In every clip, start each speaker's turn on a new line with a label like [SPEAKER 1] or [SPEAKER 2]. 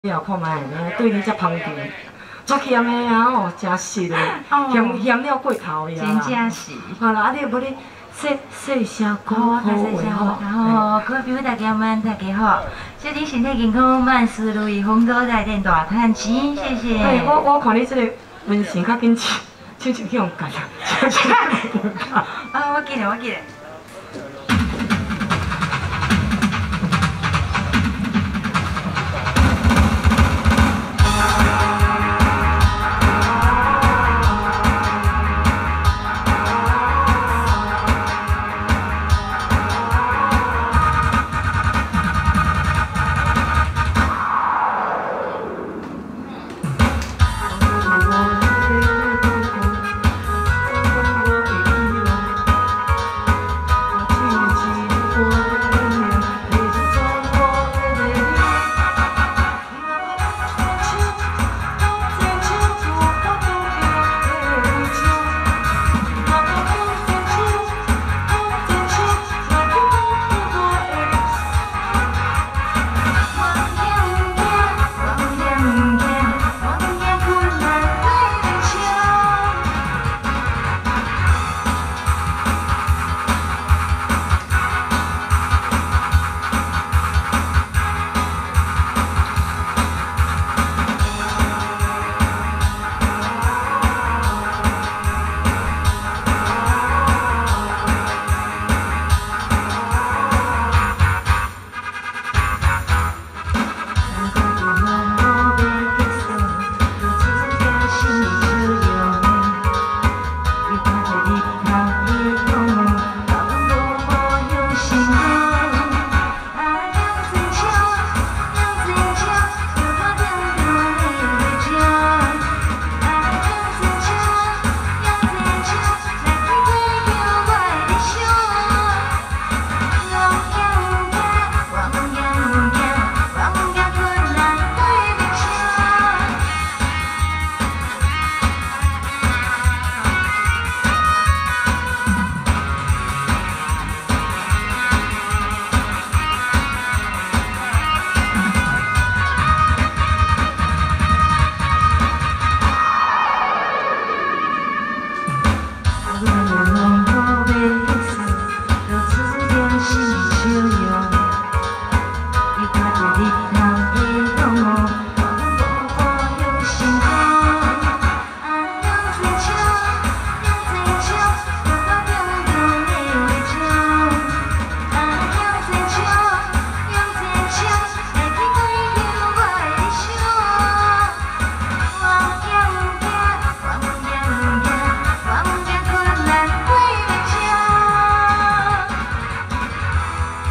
[SPEAKER 1] 了看卖，对你遮芳甜，足咸的啊哦，真实的，咸了过头呀。
[SPEAKER 2] 真正是。
[SPEAKER 1] 好啦，啊你无你说声歌好话
[SPEAKER 2] 好，好，各位朋友大家们大家好，祝你身体健康，万事如意，风头来电大赚钱，谢谢。
[SPEAKER 1] 哎，我看你这个纹身较紧，亲像去用干啊。
[SPEAKER 2] 啊，我记得。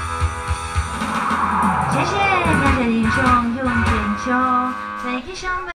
[SPEAKER 2] 谢谢，感谢英雄用点球，再给上。